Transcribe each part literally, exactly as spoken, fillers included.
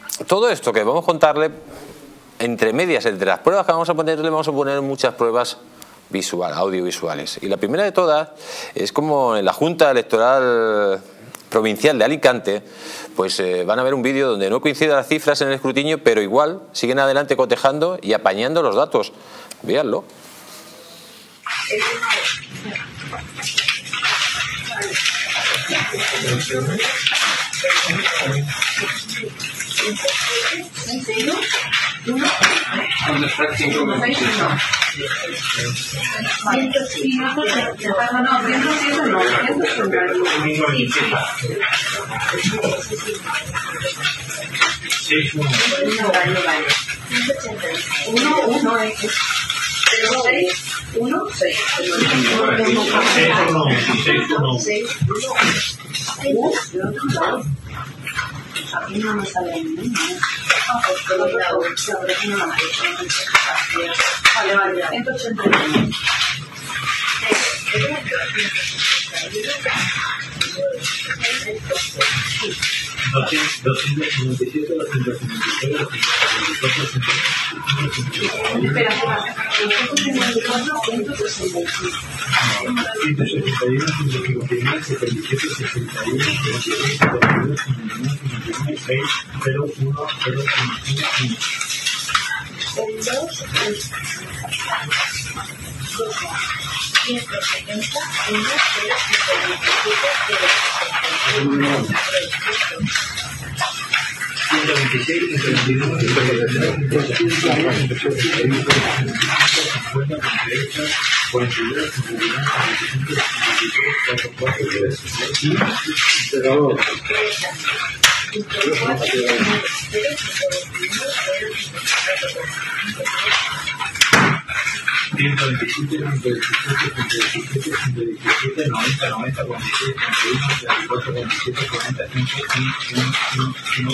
todo esto que vamos a contarle, entre medias, entre las pruebas que vamos a ponerle, vamos a poner muchas pruebas visual, audiovisuales. Y la primera de todas es como en la Junta Electoral Provincial de Alicante, pues eh, van a ver un vídeo donde no coinciden las cifras en el escrutinio, pero igual siguen adelante cotejando y apañando los datos. Véanlo. Uno, seis, aquí no me sale ninguna. Vale, vale, ciento ochenta y uno. doscientos cincuenta y siete, doscientos cincuenta y seis, doscientos cincuenta y cuatro, Espera, ciento cincuenta y cuatro, ciento sesenta y cinco. ciento sesenta y uno, ciento cincuenta y nueve, setenta y siete, sesenta y uno, setenta y dos, setenta y dos, cincuenta y nueve, cincuenta y nueve, seis, cero, uno, cero, cinco, cinco. ciento setenta, uno, cero, ciento veintiséis, ciento veintidós, ciento veintitrés, ciento veinticuatro, ciento cincuenta, cuarenta y dos, cincuenta y nueve, cincuenta y cinco, cuarenta y tres, cuarenta y ciento veintisiete, ciento diecisiete, ciento diecisiete, ciento diecisiete, noventa, noventa, cuarenta y seis, cuarenta y uno, treinta y cuatro, cuarenta y siete, cuarenta, cinco,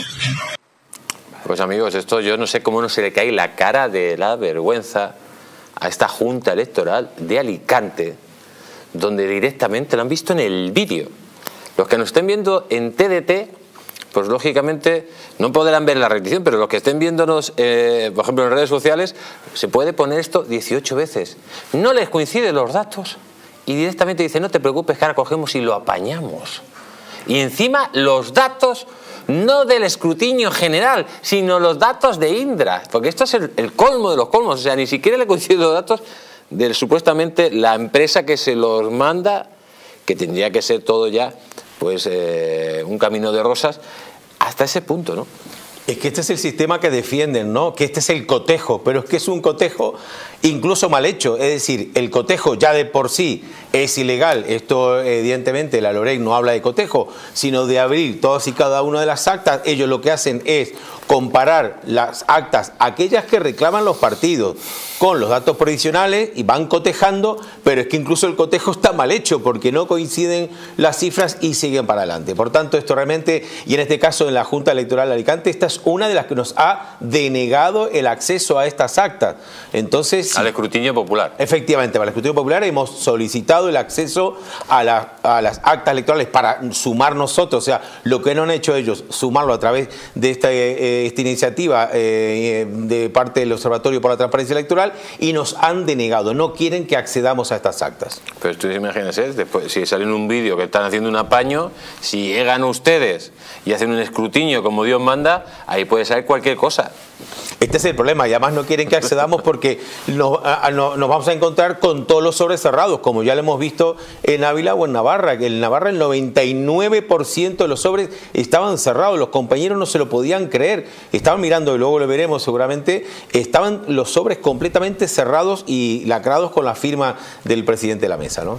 Pues amigos, esto yo no sé cómo no se le cae la cara de la vergüenza a esta Junta Electoral de Alicante, donde directamente lo han visto en el vídeo. Los que nos estén viendo en T D T, pues lógicamente no podrán ver la repetición, pero los que estén viéndonos, eh, por ejemplo, en redes sociales, se puede poner esto dieciocho veces. No les coinciden los datos y directamente dicen, no te preocupes, que ahora cogemos y lo apañamos. Y encima los datos no del escrutinio general, sino los datos de Indra, porque esto es el, el colmo de los colmos, o sea, ni siquiera le coinciden los datos de supuestamente la empresa que se los manda, que tendría que ser todo ya pues eh, un camino de rosas, hasta ese punto, ¿no? Es que este es el sistema que defienden, ¿no? Que este es el cotejo, pero es que es un cotejo incluso mal hecho. Es decir, el cotejo ya de por sí es ilegal. Esto, evidentemente, la LOREC no habla de cotejo, sino de abrir todas y cada una de las actas. Ellos lo que hacen es comparar las actas, aquellas que reclaman los partidos, con los datos provisionales y van cotejando, pero es que incluso el cotejo está mal hecho porque no coinciden las cifras y siguen para adelante. Por tanto, esto realmente, y en este caso en la Junta Electoral de Alicante, esta es una de las que nos ha denegado el acceso a estas actas. Entonces, al escrutinio popular. Efectivamente, para el escrutinio popular hemos solicitado el acceso a, la, a las actas electorales para sumar nosotros, o sea, lo que no han hecho ellos, sumarlo a través de esta, eh, esta iniciativa eh, de parte del Observatorio por la Transparencia Electoral, y nos han denegado, no quieren que accedamos a estas actas. Pero ustedes imagínense, después, si sale en un vídeo que están haciendo un apaño, si llegan ustedes y hacen un escrutinio como Dios manda, ahí puede salir cualquier cosa. Este es el problema, y además no quieren que accedamos porque nos, a, no, nos vamos a encontrar con todos los sobres cerrados, como ya lo hemos visto en Ávila o en Navarra, que en Navarra el noventa y nueve por ciento de los sobres estaban cerrados, los compañeros no se lo podían creer, estaban mirando, y luego lo veremos seguramente, estaban los sobres completamente cerrados y lacrados con la firma del presidente de la mesa, ¿no?